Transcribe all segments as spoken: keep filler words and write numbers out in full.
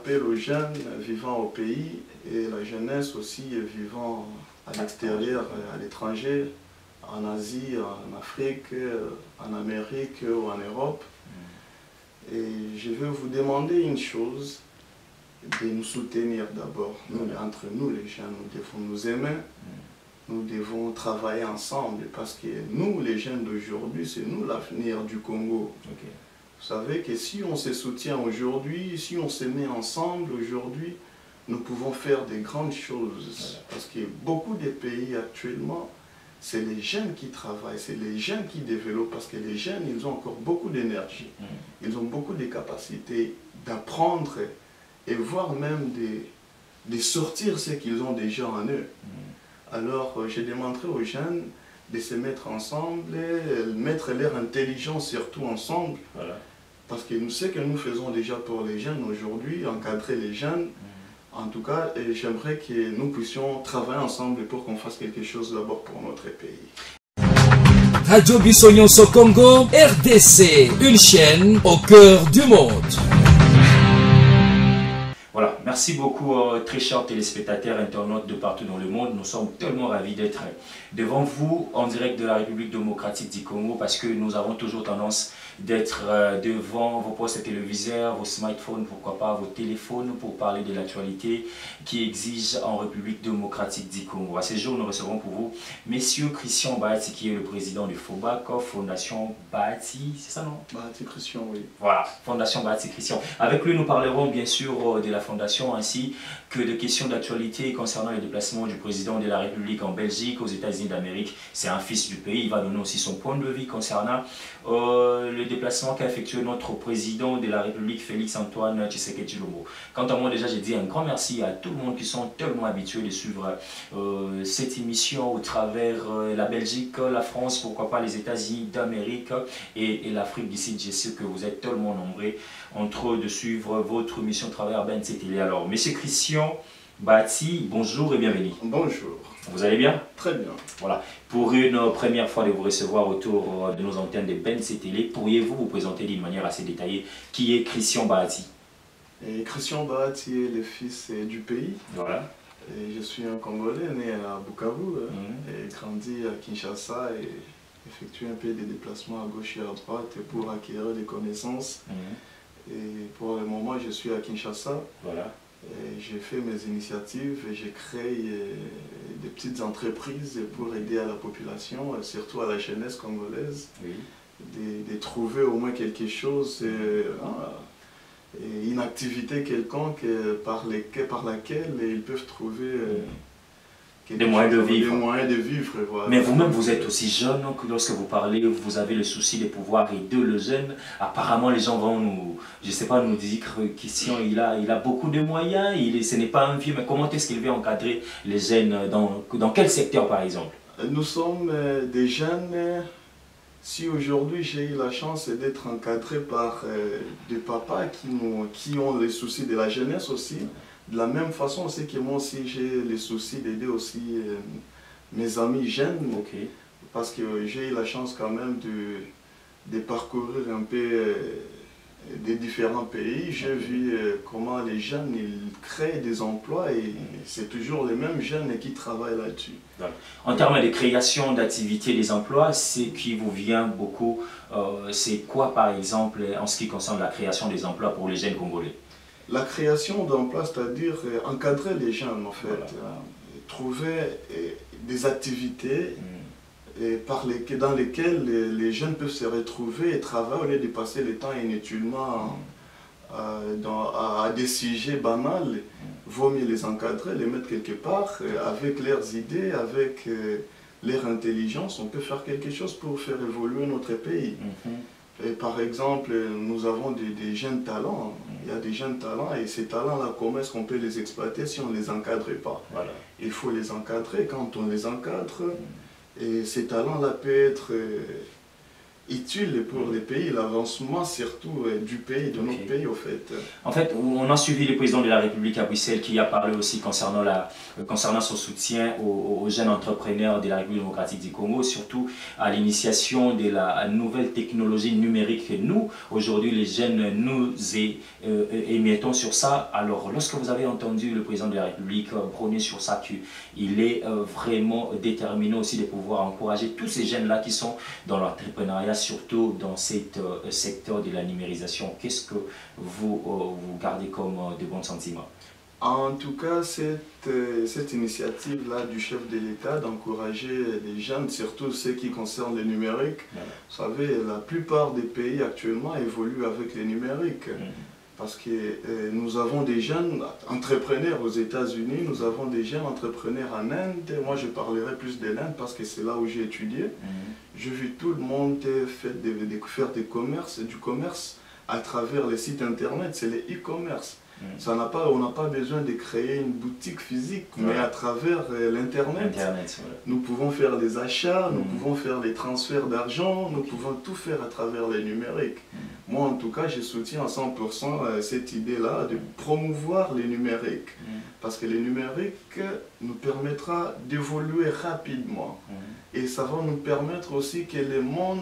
m'appelle aux jeunes vivant au pays et la jeunesse aussi vivant à l'extérieur, à l'étranger, en Asie, en Afrique, en Amérique ou en Europe. Et je veux vous demander une chose, de nous soutenir d'abord. Nous, entre nous les jeunes, nous devons nous aimer, nous devons travailler ensemble parce que nous, les jeunes d'aujourd'hui, c'est nous l'avenir du Congo. Okay. Vous savez que si on se soutient aujourd'hui, si on se met ensemble aujourd'hui, nous pouvons faire des grandes choses. Parce que beaucoup de pays actuellement, c'est les jeunes qui travaillent, c'est les jeunes qui développent, parce que les jeunes, ils ont encore beaucoup d'énergie, ils ont beaucoup de capacités d'apprendre et voire même de, de sortir ce qu'ils ont déjà en eux. Alors, je demanderai aux jeunes de se mettre ensemble, mettre leur intelligence surtout ensemble, voilà. Parce que nous, ce que nous faisons déjà pour les jeunes aujourd'hui, encadrer les jeunes, mmh. En tout cas, j'aimerais que nous puissions travailler ensemble pour qu'on fasse quelque chose d'abord pour notre pays. Radio Bissonyonso Congo, R D C, une chaîne au cœur du monde. Voilà, merci beaucoup euh, très chers téléspectateurs, internautes de partout dans le monde. Nous sommes tellement ravis d'être devant vous en direct de la République démocratique du Congo parce que nous avons toujours tendance d'être euh, devant vos postes téléviseurs, vos smartphones, pourquoi pas vos téléphones pour parler de l'actualité qui exige en République démocratique du Congo. À ce jour, nous recevons pour vous Monsieur Christian Bahati qui est le président du FOBAC, Fondation Bahati, c'est ça non? Bahati Christian, oui. Voilà, Fondation Bahati Christian. Avec lui, nous parlerons bien sûr de la Fondation ainsi que de questions d'actualité concernant les déplacements du président de la République en Belgique, aux États-Unis d'Amérique. C'est un fils du pays, il va donner aussi son point de vue concernant euh, le déplacement qu'a effectué notre président de la République, Félix-Antoine Tshisekedi Tshilombo. Quant à moi, déjà, j'ai dit un grand merci à tout le monde qui sont tellement habitués de suivre euh, cette émission au travers euh, la Belgique, la France, pourquoi pas les États-Unis d'Amérique et, et l'Afrique d'ici. Je sais que vous êtes tellement nombreux entre eux de suivre votre émission à travers Ben Télé. Alors, Monsieur Christian Bahati, bonjour et bienvenue. Bonjour. Vous allez bien? Très bien. Voilà. Pour une première fois de vous recevoir autour de nos antennes de Ben Télé, pourriez-vous vous présenter d'une manière assez détaillée qui est Christian Bahati? Et Christian Bahati est le fils du pays. Voilà. Et je suis un Congolais né à Bukavu, hein, mmh. et grandi à Kinshasa et effectué un peu des déplacements à gauche et à droite pour acquérir des connaissances. Mmh. Et pour le moment, je suis à Kinshasa. Voilà. J'ai fait mes initiatives et j'ai créé des petites entreprises pour aider à la population, surtout à la jeunesse congolaise, oui. de, de trouver au moins quelque chose, euh, une activité quelconque par, les, par laquelle ils peuvent trouver euh, des moyens de vivre. Des moyens de vivre voilà. Mais vous-même, vous êtes aussi jeune, donc lorsque vous parlez, vous avez le souci de pouvoir aider le jeune. Apparemment, les gens vont nous, je sais pas, nous dire que Christian, il a, il a beaucoup de moyens, il, ce n'est pas un vieux, mais comment est-ce qu'il veut encadrer les jeunes, dans, dans quel secteur par exemple? Nous sommes des jeunes, si aujourd'hui j'ai eu la chance d'être encadré par des papas qui, nous, qui ont les soucis de la jeunesse aussi, de la même façon, c'est que moi aussi j'ai les soucis d'aider aussi euh, mes amis jeunes, okay. Parce que j'ai eu la chance quand même de, de parcourir un peu euh, des différents pays. J'ai okay. vu euh, comment les jeunes ils créent des emplois et mm-hmm. c'est toujours les mêmes jeunes qui travaillent là-dessus. En termes de création d'activités des emplois, ce qui vous vient beaucoup, euh, c'est quoi par exemple en ce qui concerne la création des emplois pour les jeunes Congolais? La création d'emplois, c'est-à-dire euh, encadrer les jeunes en fait, voilà. euh, trouver euh, des activités mm. et par les, dans lesquelles les, les jeunes peuvent se retrouver et travailler au lieu de passer le temps inutilement mm. euh, dans, à, à des sujets banals. Mm. Vaut mieux les encadrer, les mettre quelque part, euh, avec leurs idées, avec euh, leur intelligence, on peut faire quelque chose pour faire évoluer notre pays. Mm-hmm. Et par exemple, nous avons des, des jeunes talents, il y a des jeunes talents et ces talents-là, comment est-ce qu'on peut les exploiter si on ne les encadre pas? Voilà. Il faut les encadrer. Quand on les encadre, et ces talents-là peuvent être utile pour les pays, l'avancement surtout du pays, de okay. notre pays au fait. En fait, on a suivi le président de la République à Bruxelles qui a parlé aussi concernant, la, concernant son soutien aux, aux jeunes entrepreneurs de la République démocratique du Congo, surtout à l'initiation de la nouvelle technologie numérique que nous, aujourd'hui les jeunes, nous émettons sur ça. Alors, lorsque vous avez entendu le président de la République prôner sur ça, qu'il est vraiment déterminé aussi de pouvoir encourager tous ces jeunes-là qui sont dans l'entrepreneuriat, surtout dans ce euh, secteur de la numérisation. Qu'est-ce que vous, euh, vous gardez comme euh, de bons sentiments? En tout cas, cette, euh, cette initiative-là du chef de l'État d'encourager les jeunes, surtout ceux qui concernent le numérique, ouais. Vous savez, la plupart des pays actuellement évoluent avec le numérique. Mmh. Parce que euh, nous avons des jeunes entrepreneurs aux États-Unis, nous avons des jeunes entrepreneurs en Inde. Moi, je parlerai plus de l'Inde parce que c'est là où j'ai étudié. Mm-hmm. J'ai vu tout le monde fait des, des, faire des commerces, du commerce à travers les sites internet, c'est le e-commerce. Mm-hmm. Ça n'a pas, on n'a pas besoin de créer une boutique physique, ouais. mais à travers euh, l'internet, ouais. nous pouvons faire des achats, nous mm-hmm. pouvons faire des transferts d'argent, nous okay. pouvons tout faire à travers le numérique. Mm-hmm. Moi, en tout cas, je soutiens à cent pour cent cette idée-là de promouvoir les numériques. Mmh. Parce que le numérique nous permettra d'évoluer rapidement. Mmh. Et ça va nous permettre aussi que le monde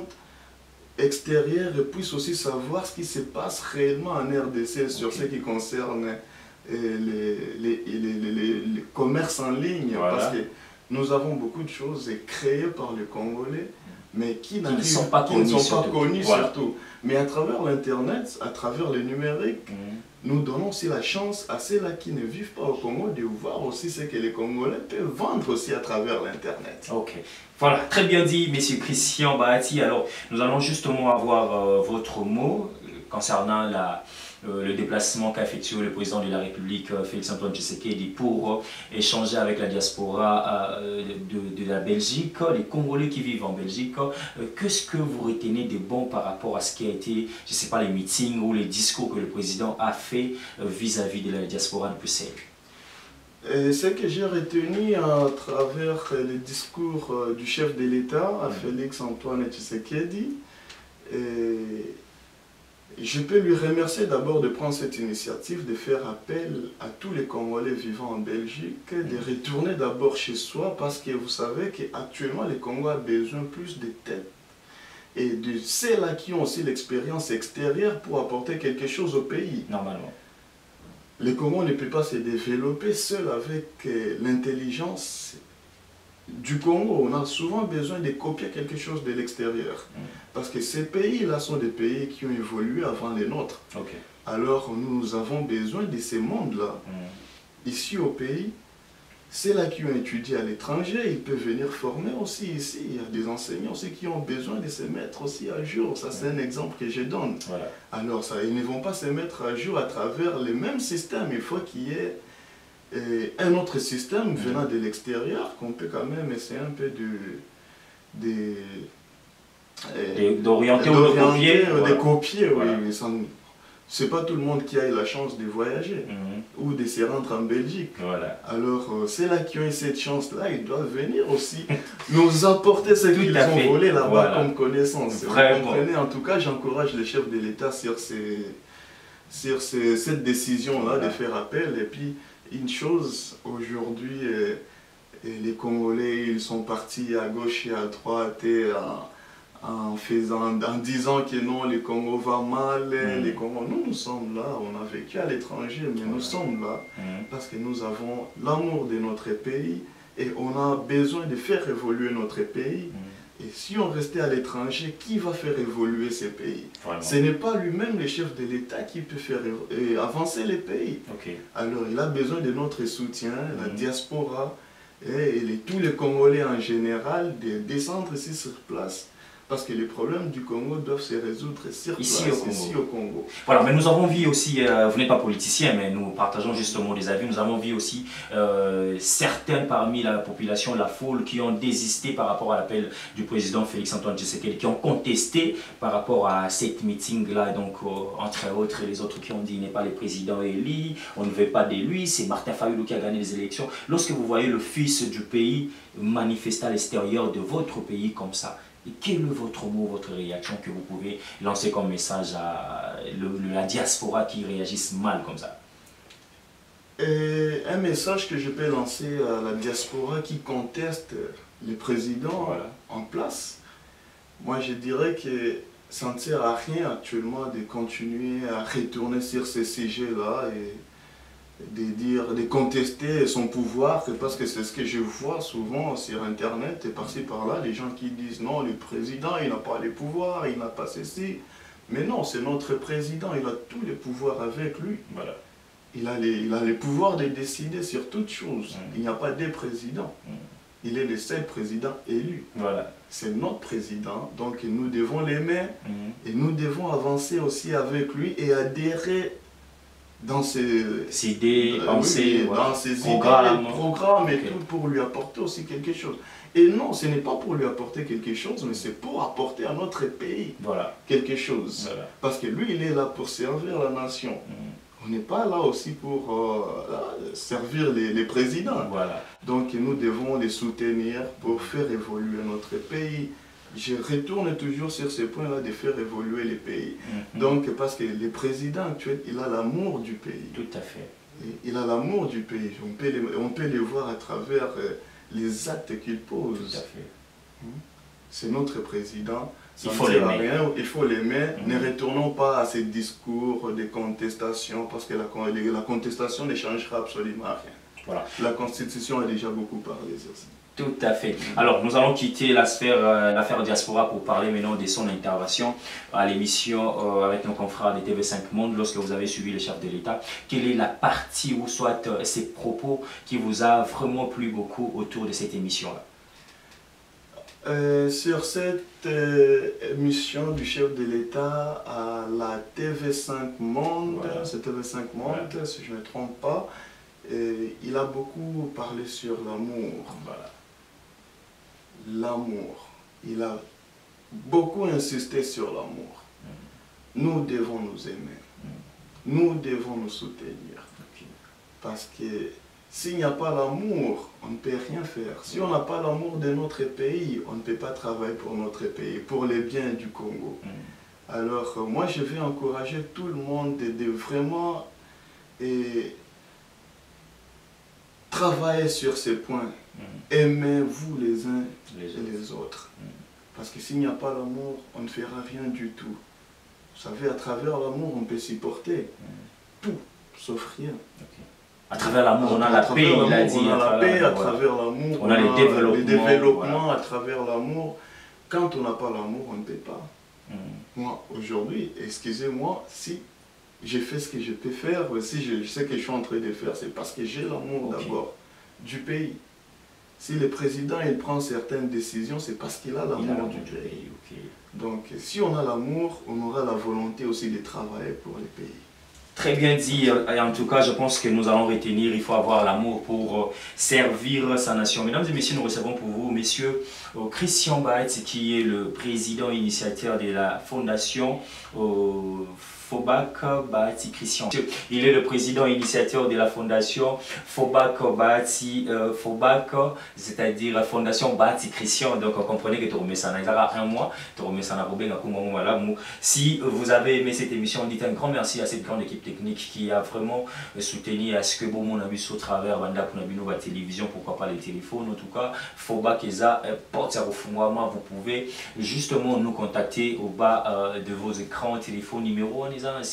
extérieur puisse aussi savoir ce qui se passe réellement en R D C sur okay. ce qui concerne les, les, les, les, les, les commerces en ligne. Voilà. Parce que nous avons beaucoup de choses créées par les Congolais, mais qui, qui ne sont pas connus, sont pas surtout. connus voilà. surtout. Mais à travers l'Internet, à travers le numérique, mmh. nous donnons aussi la chance à ceux-là qui ne vivent pas au Congo de voir aussi ce que les Congolais peuvent vendre aussi à travers l'Internet. Ok. Voilà, très bien dit, Monsieur Christian Bahati. Alors, nous allons justement avoir euh, votre mot concernant la... le déplacement qu'a effectué le président de la République, Félix-Antoine Tshisekedi, pour échanger avec la diaspora de, de la Belgique, les Congolais qui vivent en Belgique. Qu'est-ce que vous retenez de bon par rapport à ce qui a été, je ne sais pas, les meetings ou les discours que le président a fait vis-à-vis de la diaspora de Bruxelles? Et ce que j'ai retenu à travers les discours du chef de l'État, mmh. Félix-Antoine Tshisekedi, et je peux lui remercier d'abord de prendre cette initiative, de faire appel à tous les Congolais vivant en Belgique, de retourner d'abord chez soi, parce que vous savez qu'actuellement, le Congo a besoin plus de têtes et de ceux-là qui ont aussi l'expérience extérieure pour apporter quelque chose au pays. Normalement. Le Congo ne peut pas se développer seul avec l'intelligence du Congo. On a souvent besoin de copier quelque chose de l'extérieur. Mm. Parce que ces pays-là sont des pays qui ont évolué avant les nôtres. Okay. Alors nous avons besoin de ces mondes-là. Mm. Ici au pays, ceux-là qui ont étudié à l'étranger, ils peuvent venir former aussi ici. Il y a des enseignants aussi qui ont besoin de se mettre aussi à jour. Ça, c'est mm. un exemple que je donne. Voilà. Alors ça, ils ne vont pas se mettre à jour à travers les mêmes systèmes. Il faut qu'il y ait et un autre système venant de l'extérieur qu'on peut quand même essayer un peu de d'orienter ou de copier. De voilà. copier, voilà. oui. C'est pas tout le monde qui a eu la chance de voyager mm-hmm. ou de se rendre en Belgique. Voilà. Alors, euh, c'est là qui ont eu cette chance-là, ils doivent venir aussi nous apporter ce qu'ils ont volé là-bas voilà. comme connaissance. Vous comprenez? En tout cas, j'encourage les chefs de l'État sur, ces, sur ces, cette décision-là voilà. de faire appel. Et puis, une chose, aujourd'hui, euh, les Congolais, ils sont partis à gauche et à droite et en, en, faisant, en disant que non, le Congo va mal, mmh. les Congo... Nous, nous sommes là, on a vécu à l'étranger, mais mmh. nous sommes là mmh. parce que nous avons l'amour de notre pays et on a besoin de faire évoluer notre pays. Mmh. Et si on restait à l'étranger, qui va faire évoluer ces pays? Vraiment. Ce n'est pas lui-même le chef de l'État qui peut faire avancer les pays. Okay. Alors il a besoin de notre soutien, mmh. la diaspora et, et les, tous les Congolais en général, de descendre ici sur place. Parce que les problèmes du Congo doivent se résoudre sur ici, place, au Congo. ici au Congo. Voilà, mais nous avons vu aussi, euh, vous n'êtes pas politicien, mais nous partageons justement des avis, nous avons vu aussi euh, certains parmi la population, la foule, qui ont désisté par rapport à l'appel du président Félix-Antoine Tshisekedi, qui ont contesté par rapport à cette meeting-là, donc euh, entre autres les autres qui ont dit il n'est pas le président élu, on ne veut pas de lui, c'est Martin Fayulu qui a gagné les élections. Lorsque vous voyez le fils du pays manifester à l'extérieur de votre pays comme ça, Et quel est votre mot, votre réaction que vous pouvez lancer comme message à le, la diaspora qui réagissent mal comme ça? Et un message que je peux lancer à la diaspora qui conteste les présidents voilà. en place, moi je dirais que ça ne sert à rien actuellement de continuer à retourner sur ces sujets-là et de dire, de contester son pouvoir, parce que c'est ce que je vois souvent sur Internet et par-ci par-là, les gens qui disent non, le président il n'a pas les pouvoirs, il n'a pas ceci. Mais non, c'est notre président, il a tous les pouvoirs avec lui. Voilà. Il a les, il a les pouvoirs de décider sur toutes choses. Mmh. Il n'y a pas des présidents. Mmh. Il est le seul président élu. Voilà. C'est notre président, donc nous devons l'aimer mmh. et nous devons avancer aussi avec lui et adhérer dans ses, ses idées, euh, pensées, oui, voilà. dans ses programmes, idées, programmes okay. et tout pour lui apporter aussi quelque chose. Et non, ce n'est pas pour lui apporter quelque chose, mais c'est pour apporter à notre pays voilà. quelque chose. Voilà. Parce que lui, il est là pour servir la nation. Mmh. On n'est pas là aussi pour euh, servir les, les présidents. Voilà. Donc nous devons les soutenir pour faire évoluer notre pays. Je retourne toujours sur ce point-là de faire évoluer les pays. Mm-hmm. Donc, parce que le président actuel, il a l'amour du pays. Tout à fait. Et il a l'amour du pays. On peut, les, on peut les voir à travers euh, les actes qu'il pose. Tout à fait. Mm-hmm. C'est notre président. Il faut l'aimer. Il faut l'aimer. Mm-hmm. Ne retournons pas à ces discours de contestation, parce que la, la contestation ne changera absolument rien. Voilà. La Constitution a déjà beaucoup parlé sur ça. Tout à fait. Alors, nous allons quitter la sphère, euh, l'affaire diaspora pour parler maintenant de son intervention à l'émission euh, avec nos confrères de T V cinq Monde lorsque vous avez suivi le chef de l'État. Quelle est la partie ou soit euh, ses propos qui vous a vraiment plu beaucoup autour de cette émission-là? euh, Sur cette euh, émission du chef de l'État à la T V cinq Monde, voilà. C'est T V cinq Monde, voilà. Si je ne me trompe pas, et il a beaucoup parlé sur l'amour. Voilà. L'amour. Il a beaucoup insisté sur l'amour. Mm. Nous devons nous aimer. Mm. Nous devons nous soutenir. Okay. Parce que s'il n'y a pas l'amour, on ne peut rien faire. Si on n'a pas l'amour de notre pays, on ne peut pas travailler pour notre pays, pour les biens du Congo. Mm. Alors, moi, je vais encourager tout le monde de, de vraiment et, travailler sur ces points. Mm. Aimez-vous les uns les et les autres. Mm. Parce que s'il n'y a pas l'amour, on ne fera rien du tout. Vous savez, à travers l'amour, on peut supporter mm. tout, sauf rien. Okay. À travers l'amour, on a la paix, il a dit. On a la paix, à travers l'amour, on a les développements. Les développements à travers l'amour. Quand on n'a pas l'amour, on ne peut pas. Mm. Moi, aujourd'hui, excusez-moi, si j'ai fait ce que je peux faire, si je, je sais que je suis en train de faire, c'est parce que j'ai l'amour okay. d'abord du pays. Si le président il prend certaines décisions, c'est parce qu'il a l'amour du pays. pays. Okay. Donc si on a l'amour, on aura la volonté aussi de travailler pour les pays. Très bien dit, et en tout cas je pense que nous allons retenir, il faut avoir l'amour pour servir sa nation. Mesdames et messieurs, nous recevons pour vous monsieur Christian Bahati qui est le président initiateur de la fondation euh, Fobak Bahati Christian. Il est le président initiateur de la fondation Fobak Bahati euh, Fobak, c'est-à-dire la fondation Bahati Christian. Donc comprenez que tu remets ça dans un mois, tu remets ça dans. Si vous avez aimé cette émission, dites un grand merci à cette grande équipe technique qui a vraiment soutenu à ce que bon mon ami au travers banda pour la télévision, pourquoi pas les téléphones. En tout cas, Fobak Eza porte au fond. Vous pouvez justement nous contacter au bas euh, de vos écrans, téléphone, numéro.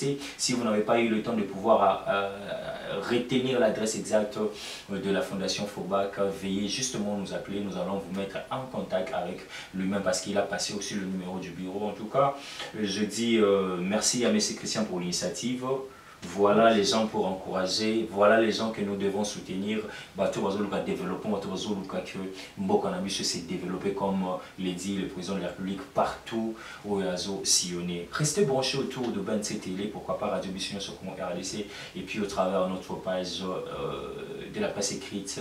Si vous n'avez pas eu le temps de pouvoir euh, retenir l'adresse exacte de la fondation Fobak, veuillez justement nous appeler, nous allons vous mettre en contact avec lui-même parce qu'il a passé aussi le numéro du bureau. En tout cas, je dis euh, merci à M. Christian pour l'initiative. Voilà les gens pour encourager, voilà les gens que nous devons soutenir. Bateau le développement, bateau que Mbokanabi s'est développé comme l'a dit le président de la République partout au Yazo sillonné. Restez branchés autour de Ben C Télé, pourquoi pas Radio Bisson sur R D C et puis au travers de notre page euh, de la presse écrite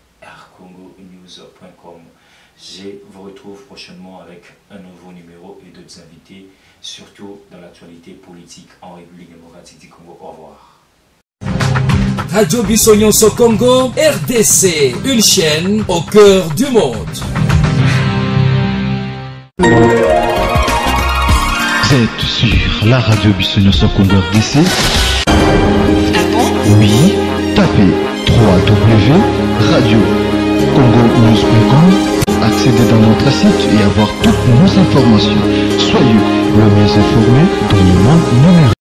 r congo news point com. Je vous retrouve prochainement avec un nouveau numéro et d'autres invités, surtout dans l'actualité politique en République démocratique du Congo. Au revoir. Radio Bissonyonso Congo, R D C, une chaîne au cœur du monde. Vous êtes sur la radio Bissonio Sokongo R D C. Ah bon? Oui, tapez w w w point radio congo news point com, accédez dans notre site et avoir toutes nos informations. Soyez le mieux informé dans le monde numérique.